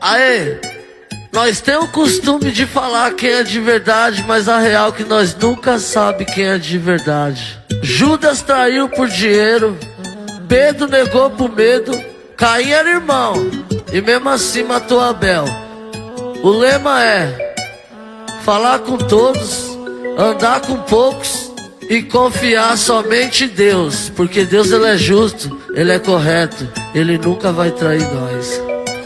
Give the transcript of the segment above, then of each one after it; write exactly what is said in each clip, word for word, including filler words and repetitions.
Aê, nós temos o costume de falar quem é de verdade, mas a real é que nós nunca sabe quem é de verdade. Judas traiu por dinheiro, Pedro negou por medo, Caim era irmão e mesmo assim matou Abel. O lema é falar com todos, andar com poucos e confiar somente em Deus, porque Deus ele é justo, ele é correto, ele nunca vai trair nós.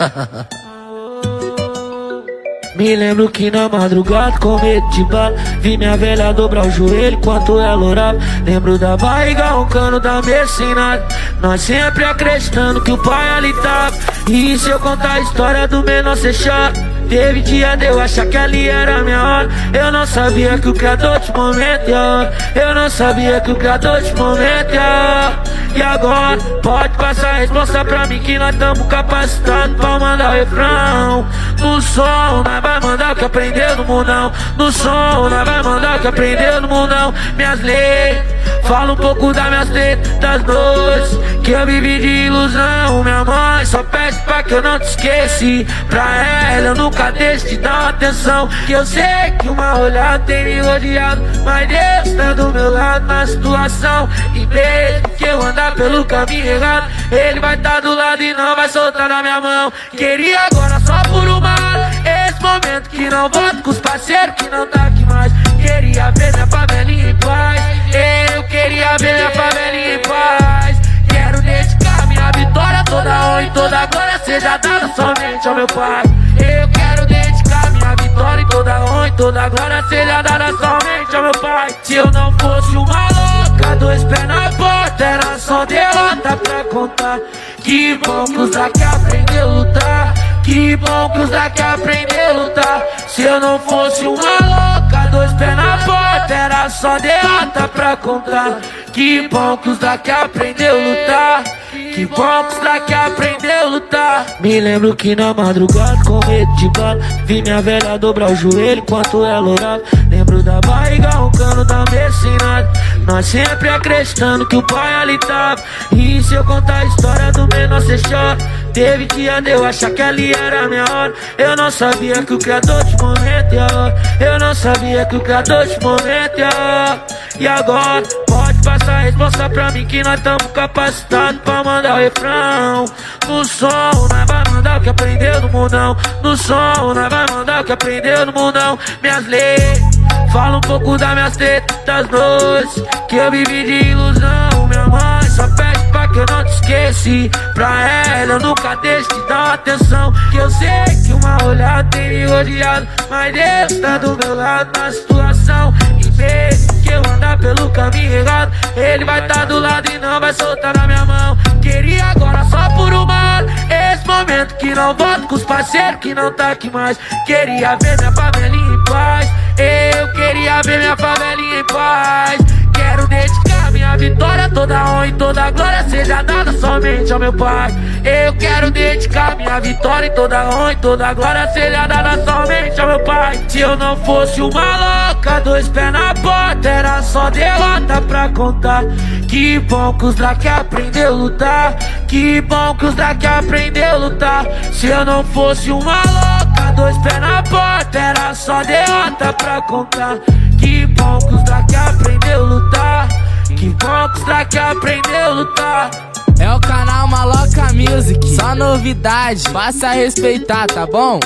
Me lembro que na madrugada com medo de bala vi minha velha dobrar o joelho enquanto ela orava. Lembro da barriga roncando da mercenária, nós sempre acreditando que o pai ali tava. E se eu contar a história do menor cê chora. Teve dia de eu achar que ali era a minha hora. Eu não sabia que o criador de momento é a hora. Eu não sabia que o criador de momento é a hora. E agora pode passar a responsa pra mim que nós tamo capacitados pra mandar o refrão. No som nós vai mandar o que aprendeu no mundão. No som nós vai mandar o que aprendeu no mundão. Minhas leis, fala um pouco das minhas tretas, das noites que eu vivi de ilusão. Minha mãe só pede pra que eu não te esqueci. Pra ela eu nunca deixo de dar uma atenção. Que eu sei que uma olhada tem me rodeado, mas Deus tá do meu lado na situação. E mesmo que eu andar pelo caminho errado, Ele vai tá do lado e não vai soltar na minha mão. Queria agora só por uma hora esse momento que não volto com os parceiros que não tá aqui mais. Queria ver minha favelinha em paz. Eu queria ver minha favelinha em paz. Quero dedicar minha vitória, toda honra e toda glória seja dada somente ao meu Pai. Eu quero dedicar minha vitória e toda honra e toda glória seja dada somente ao meu Pai. Se eu não fosse uma louca, dois pés na porta, era só derrota pra contar. Que bom que os daqui aprendeu a lutar. Que bom que os daqui aprendeu a lutar. Se eu não fosse uma louca, dois pés na porta, era só derrota pra contar. Que bom que os daqui aprendeu a lutar. Que bom que os daqui aprendeu a lutar. Me lembro que na madrugada com medo de bala vi minha velha dobrar o joelho enquanto ela orava. Lembro da barriga roncando da mercenária, nós sempre acreditando que o pai ali tava. E se eu contar a história do menor cê chora. Teve dia de eu achar que ali era a minha hora. Eu não sabia que o criador de momento é a hora. Eu não sabia que o criador de momento é a hora. E agora pode passar a resposta pra mim que nós tamo capacitados pra mandar o refrão. No som nós vai mandar o que aprendeu no mundão. No som nós vai mandar o que aprendeu no mundão. Minhas leis, fala um pouco das minhas tretas, das noites que eu vivi de ilusão. Minha mãe só pede pra que eu não te esqueci. Pra ela eu nunca deixo de dar atenção. Que eu sei que uma olhada tem me rodeado, mas Deus tá do meu lado na situação. E mesmo que eu andar pelo caminho errado, Ele vai tá do lado e não vai soltar na minha mão. Queria agora só por uma hora esse momento que não volto com os parceiros que não tá aqui mais. Queria ver minha favelinha em paz. Eu queria ver minha favelinha em paz. Quero dedicar minha vitória, toda honra e toda glória seja dada somente ao meu Pai. Eu quero dedicar minha vitória e toda honra e toda glória seja dada somente ao meu Pai. Se eu não fosse uma louca, dois pés na porta, era só derrota pra contar. Que bom que os daqui aprendeu a lutar. Que bom que os daqui aprendeu a lutar. Se eu não fosse uma louca, dois pés na porta, era só derrota pra contar. Que bom que os daqui aprendeu a lutar. Que bom que os daqui aprendeu a lutar. É o canal Maloca Music, só novidade, passa a respeitar, tá bom?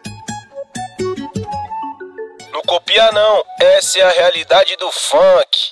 Não copia não, essa é a realidade do funk.